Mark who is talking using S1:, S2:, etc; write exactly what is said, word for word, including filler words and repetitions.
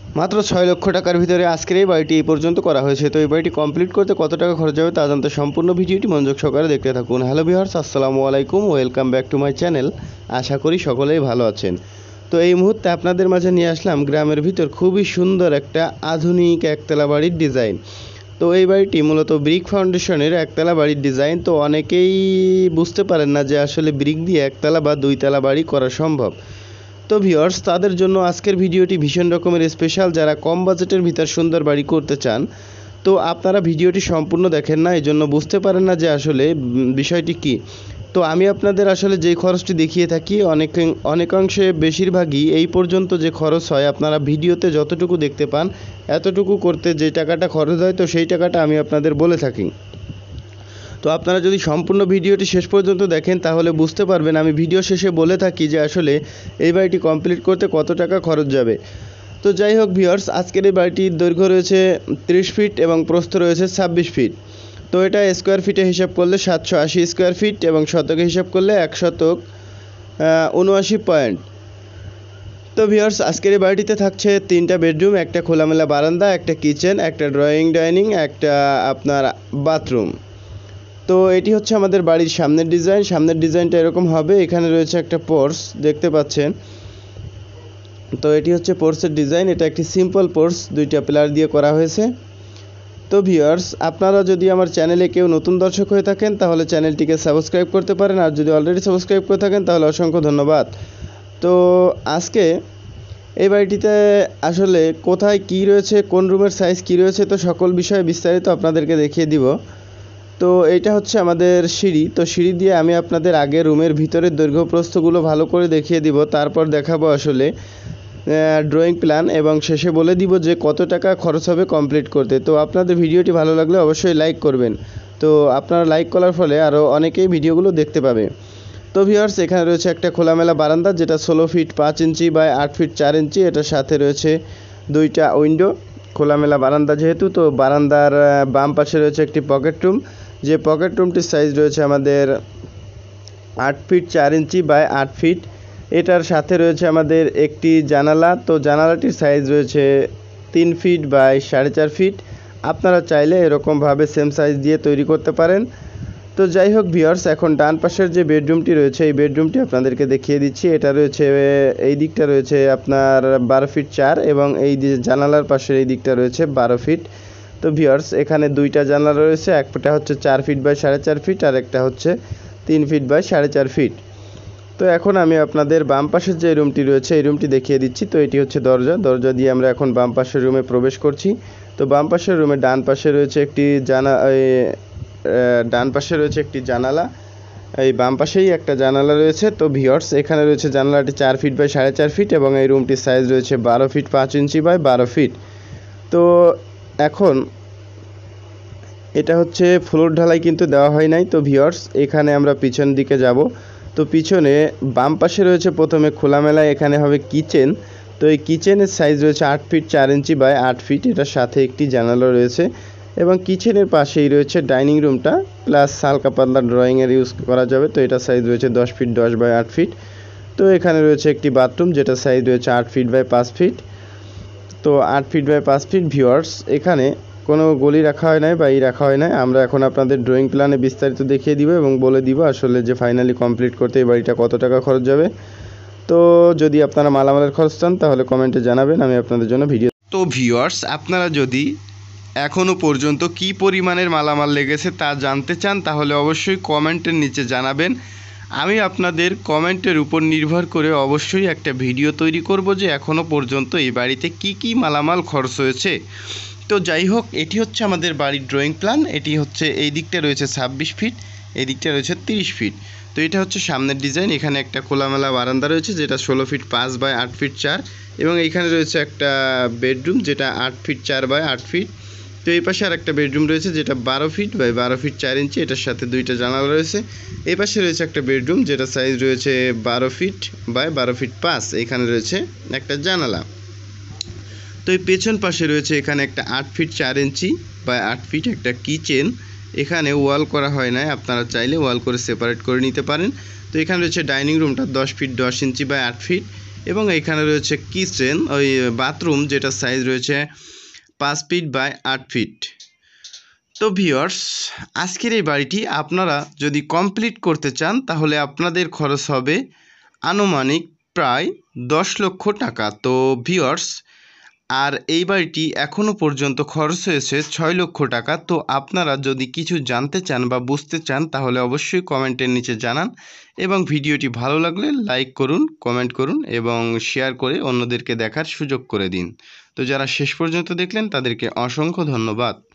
S1: মাত্র ছয় লক্ষ টাকার ভিতরে আজকের এই বাড়িটি এই পর্যন্ত করা হয়েছে। তো এই বাড়িটি কমপ্লিট করতে কত টাকা খরচ হবে তা জানতে সম্পূর্ণ ভিডিওটি মনোযোগ সহকারে দেখতে থাকুন। হ্যালো ভিউয়ার্স, আসসালামু আলাইকুম, welcome back to my channel. আশা করি সকলেই ভালো আছেন। তো এই মুহূর্তে আপনাদের মাঝে নিয়ে আসলাম গ্রামের ভিতর খুবই সুন্দর একটা আধুনিক একতলা বাড়ির ডিজাইন। তো এই বাড়িটি মূলত ব্রিক ফাউন্ডেশনের একতলা বাড়ির ডিজাইন। তো অনেকেই বুঝতে পারেন না যে আসলে ব্রিক দিয়ে একতলা বা দুইতলা বাড়ি করা সম্ভব। তো ভিউয়ার্স, তাদের জন্য আজকের ভিডিওটি ভীষণ রকমের স্পেশাল। যারা কম বাজেটের ভিতর সুন্দর বাড়ি করতে চান, তো আপনারা ভিডিওটি সম্পূর্ণ দেখেন না, এই জন্য বুঝতে পারেন না যে আসলে বিষয়টি কি। তো আমি আপনাদের আসলে যেই খরচটি দেখিয়ে থাকি অনেক অনেকাংশে বেশিরভাগই এই পর্যন্ত যে খরচ হয় আপনারা ভিডিওতে যতটুকু দেখতে পান এতটুকু করতে যে টাকাটা খরচ হয়, তো সেই টাকাটা আমি আপনাদের বলে থাকি। তো আপনারা যদি সম্পূর্ণ ভিডিওটি শেষ পর্যন্ত দেখেন তাহলে বুঝতে পারবেন আমি ভিডিও শেষে বলে থাকি যে আসলে এই বাড়িটি কমপ্লিট করতে কত টাকা খরচ যাবে। তো যাই হোক ভিউয়ার্স, আজকের এই বাড়িটির দৈর্ঘ্য রয়েছে ত্রিশ ফিট এবং প্রস্থ রয়েছে ছাব্বিশ ফিট। তো এটা স্কোয়ার ফিটে হিসাব করলে সাতশো আশি স্কোয়ার ফিট এবং শতকে হিসাব করলে এক শতক উনআশি পয়েন্ট। তো ভিউয়ার্স, আজকের এই বাড়িটিতে থাকছে তিনটা বেডরুম, একটা খোলামেলা বারান্দা, একটা কিচেন, একটা ড্রয়িং ডাইনিং, একটা আপনার বাথরুম। তো এটি হচ্ছে আমাদের বাড়ির সামনের ডিজাইন। সামনের ডিজাইনটা এরকম হবে। এখানে রয়েছে একটা পোর্চ দেখতে পাচ্ছেন। তো এটি হচ্ছে পোর্চের ডিজাইন। এটা একটি সিম্পল পোর্চ, দুইটা পিলার দিয়ে করা হয়েছে। তো ভিউয়ার্স, আপনারা যদি আমার চ্যানেলে কেউ নতুন দর্শক হয়ে থাকেন তাহলে চ্যানেলটিকে সাবস্ক্রাইব করতে পারেন, আর যদি অলরেডি সাবস্ক্রাইব করে থাকেন তাহলে অসংখ্য ধন্যবাদ। তো আজকে এই বাড়িটিতে আসলে কোথায় কি রয়েছে, কোন রুমের সাইজ কি রয়েছে, তো সকল বিষয়ে বিস্তারিত আপনাদেরকে দেখিয়ে দিব। তো এইটা হচ্ছে আমাদের সিঁড়ি। তো সিঁড়ি দিয়ে আমি আপনাদের আগে রুমের ভিতরের দৈর্ঘ্য প্রস্থগুলো ভালো করে দেখিয়ে দিব, তারপর দেখাবো আসলে ড্রয়িং প্ল্যান এবং শেষে বলে দিব যে কত টাকা খরচ হবে কমপ্লিট করতে। তো আপনাদের ভিডিওটি ভালো লাগলে অবশ্যই লাইক করবেন। তো আপনারা লাইক করার ফলে আরও অনেকেই ভিডিওগুলো দেখতে পাবে। তো ভিউয়ার্স, এখানে রয়েছে একটা খোলামেলা বারান্দা যেটা ষোলো ফিট পাঁচ ইঞ্চি বাই আট ফিট চার ইঞ্চি। এটার সাথে রয়েছে দুইটা উইন্ডো। খোলামেলা বারান্দা যেহেতু, তো বারান্দার বাম পাশে রয়েছে একটি পকেট রুম, যে পকেট রুমটির সাইজ রয়েছে আমাদের আট ফিট চার ইঞ্চি বাই আট ফিট। এটার সাথে রয়েছে আমাদের একটি জানালা। তো জানালাটির সাইজ রয়েছে তিন ফিট বাই সাড়ে চার ফিট। আপনারা চাইলে এরকমভাবে সেম সাইজ দিয়ে তৈরি করতে পারেন। তো যাই হোক ভিউয়ার্স, এখন ডান পাশের যে বেডরুমটি রয়েছে এই বেডরুমটি আপনাদেরকে দেখিয়ে দিচ্ছি। এটা রয়েছে, এই দিকটা রয়েছে আপনার বারো ফিট চার এবং এই জানালার পাশের এই দিকটা রয়েছে বারো ফিট। তো ভিউয়ার্স, এখানে দুইটা জানালা রয়েছে, একটা হচ্ছে চার ফিট বাই সাড়ে চার ফিট আর একটা হচ্ছে তিন ফিট বাই সাড়ে চার ফিট। তো এখন আমি আপনাদের বাম পাশের যে রুমটি রয়েছে এই রুমটি দেখিয়ে দিচ্ছি। তো এটি হচ্ছে দরজা। দরজা দিয়ে আমরা এখন বাম পাশের রুমে প্রবেশ করছি। তো বাম পাশের রুমে ডান পাশে রয়েছে একটি জানা ডান পাশে রয়েছে একটি জানালা, এই বাম পাশেই একটা জানালা রয়েছে। তো ভিউয়ার্স, এখানে রয়েছে জানালাটি চার ফিট বাই সাড়ে চার ফিট এবং এই রুমটির সাইজ রয়েছে বারো ফিট পাঁচ ইঞ্চি বাই বারো ফিট। তো এখন এটা হচ্ছে ফ্লোর ঢালাই কিন্তু দেওয়া হয় নাই। তো ভিউয়ার্স, এখানে আমরা পিছন দিকে যাব। তো পিছনে বাম পাশে রয়েছে প্রথমে খোলামেলা, এখানে হবে কিচেন। তো এই কিচেনের সাইজ রয়েছে আট ফিট চার ইঞ্চি বাই আট ফিট। এটার সাথে একটি জানালা রয়েছে এবং কিচেনের পাশেই রয়েছে ডাইনিং রুমটা, প্লাস হালকা পাতলা ড্রয়িংয়ের ইউজ করা যাবে। তো এটা সাইজ রয়েছে দশ ফিট দশ বাই আট ফিট। তো এখানে রয়েছে একটি বাথরুম যেটা সাইজ রয়েছে আট ফিট বাই পাঁচ ফিট। তো আট ফিট বাই পাঁচ ফিট। ভিউয়ার্স, এখানে কোনো গলি রাখা হয় নাই বা ই রাখা হয় নাই। আমরা এখন আপনাদের ড্রয়িং প্ল্যানে বিস্তারিত দেখিয়ে দিব এবং বলে দিব আসলে যে ফাইনালি কমপ্লিট করতে এই বাড়িটা কত টাকা খরচ যাবে। তো যদি আপনারা মালামালের খরচ চান তাহলে কমেন্টে জানাবেন, আমি আপনাদের জন্য ভিডিও। তো ভিউয়ার্স, আপনারা যদি এখনও পর্যন্ত কি পরিমাণের মালামাল লেগেছে তা জানতে চান তাহলে অবশ্যই কমেন্টের নিচে জানাবেন। আমি আপনাদের কমেন্টের উপর নির্ভর করে অবশ্যই একটা ভিডিও তৈরি করব যে এখনও পর্যন্ত এই বাড়িতে কি কি মালামাল খরচ হয়েছে। তো যাই হোক, এটি হচ্ছে আমাদের বাড়ির ড্রয়িং প্ল্যান। এটি হচ্ছে এই দিকটা রয়েছে ছাব্বিশ ফিট, এই দিকটা রয়েছে তিরিশ ফিট। তো এটা হচ্ছে সামনের ডিজাইন। এখানে একটা খোলামেলা বারান্দা রয়েছে যেটা ষোলো ফিট পাঁচ বাই আট ফিট চার এবং এইখানে রয়েছে একটা বেডরুম যেটা আট ফিট চার বাই আট ফিট। তো এই পাশে আর একটা বেডরুম রয়েছে যেটা বারো ফিট বাই বারো ফিট চার ইঞ্চি। এটার সাথে দুইটা জানালা রয়েছে। এই পাশে রয়েছে একটা বেডরুম যেটা সাইজ রয়েছে বারো ফিট বাই বারো ফিট পাঁচ। এখানে রয়েছে একটা জানালা। তো এই পেছন পাশে রয়েছে এখানে একটা আট ফিট চার ইঞ্চি বাই আট ফিট একটা কিচেন। এখানে ওয়াল করা হয় নাই, আপনারা চাইলে ওয়াল করে সেপারেট করে নিতে পারেন। তো এখানে রয়েছে ডাইনিং রুমটা দশ ফিট দশ ইঞ্চি বাই আট ফিট। এবং এখানে রয়েছে কিচেন, ওই বাথরুম, যেটা সাইজ রয়েছে পাঁচ ফিট বাই আট ফিট। তো ভিউয়ার্স, আজকের এই বাড়িটি আপনারা যদি কমপ্লিট করতে চান তাহলে আপনাদের খরচ হবে আনুমানিক প্রায় দশ লক্ষ টাকা। তো ভিউয়ার্স, আর এই বাড়িটি এখনও পর্যন্ত খরচ হয়েছে ছয় লক্ষ টাকা। তো আপনারা যদি কিছু জানতে চান বা বুঝতে চান তাহলে অবশ্যই কমেন্টের নিচে জানান, এবং ভিডিওটি ভালো লাগলে লাইক করুন, কমেন্ট করুন এবং শেয়ার করে অন্যদেরকে দেখার সুযোগ করে দিন। তো যারা শেষ পর্যন্ত দেখলেন তাদেরকে অসংখ্য ধন্যবাদ।